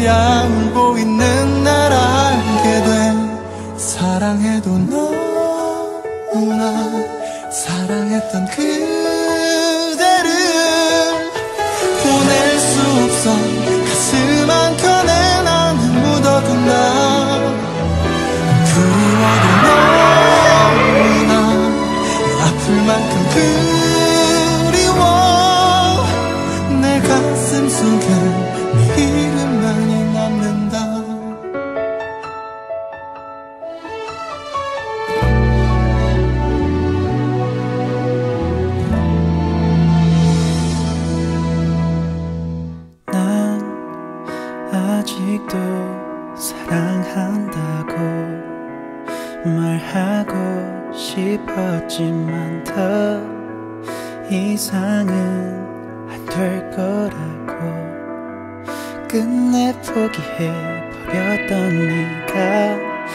거야 울고 있는 날 알게 돼. 사랑해도 너무나 사랑했던 그대를 보낼 수 없어. 가슴 한켠에 나는 묻어둔다. 그리워도 너무나 아플 만큼 그리워. 내 가슴 속에 네 이름만이 남는다. 난 아직도 사랑한다고 말하고 싶었지만 더 이상은 안 될 거라고 끝내 포기해버렸던 네가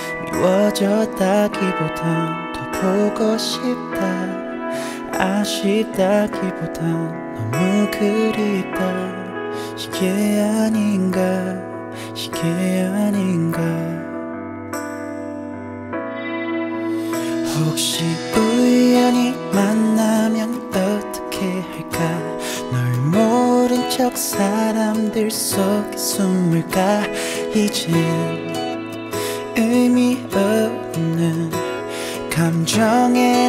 미워졌다기보단 더 보고 싶다. 아쉽다기보단 너무 그립다. 이게 아닌가 이게 아닌가. 혹시 우연히 만나면 어떻게 할까. 널 모른 척 사람들 속에 숨을까. 이젠 의미 없는 감정의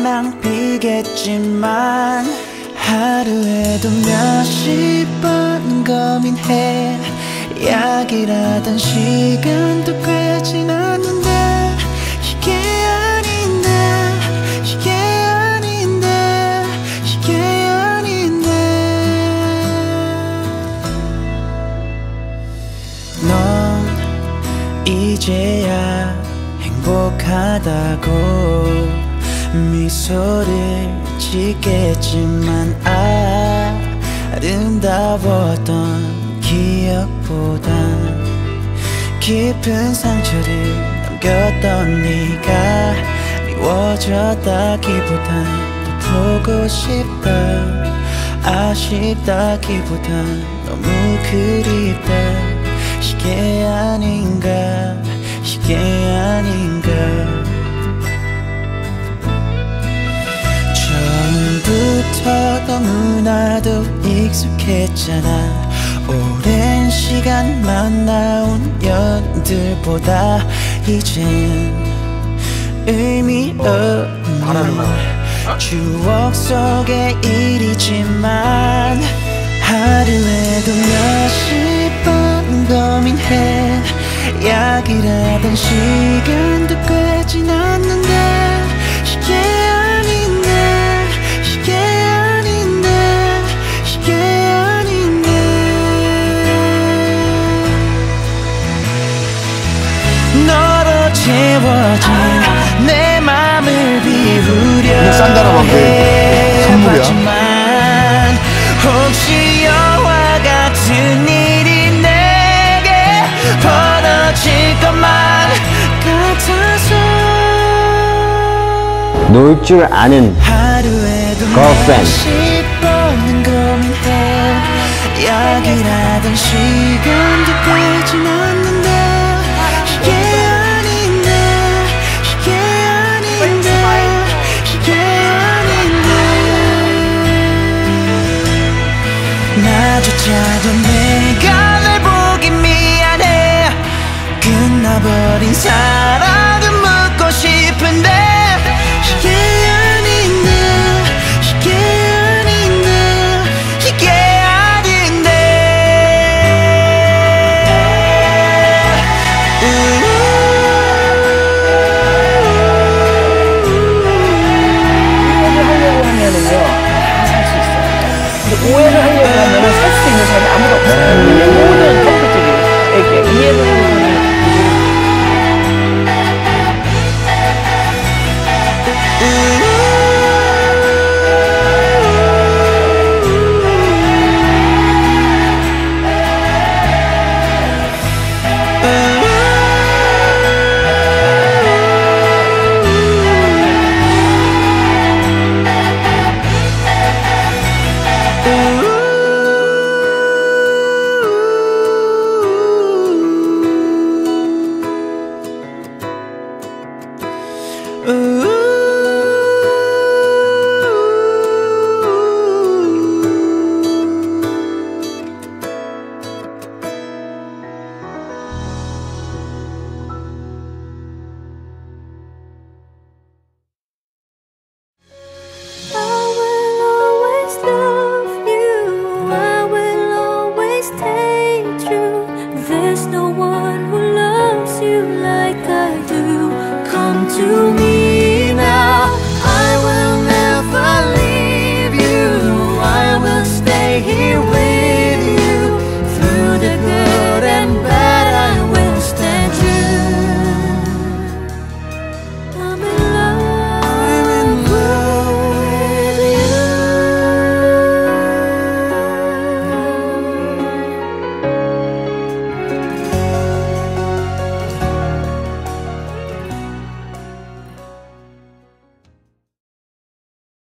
낭비겠지만 하루에도 몇십 번 고민해. 약이라던 시간도 꽤 지났는데 이게 아닌데 이게 아닌데 이게 아닌데. 넌 이제야 행복하다고 미소를 짓겠지만 아름다웠던 기억보단 깊은 상처를 남겼던 네가 미워졌다기보단 더 보고 싶다. 아쉽다기보단 너무 그립다. 이게 아닌가 이게 아닌가. 처음부터 너무나도 익숙했잖아. 오랜 시간 만나온 연들보다 이젠 의미 없는 추억 속의 일이지만 하루에도 몇십 번 고민해. 약이라던 시간도 꽤 지났는데 이게 아닌데 이게 아닌데 이게 아닌데. 너로 채워진 내 맘을 비우려 해봤지만 혹시 여와 같은 일이 내게 벌어질 것만 같아서 놀 줄 아는 girlfriend. 약이라던 시간도 꽤 지났는데 이게 아닌데 이게 아닌데 이게 아닌데. 나조차도 내가 널 보기 미안해. 끝나버린 사랑은 묻고 싶은데 이게 아닌데 이게 아닌데 이게 아닌데. 오해를 하려고 하면 살 수 있는 사람이 아무도 없어요. 모든 커플들이 이해를 하는 사람이 I do, come to me.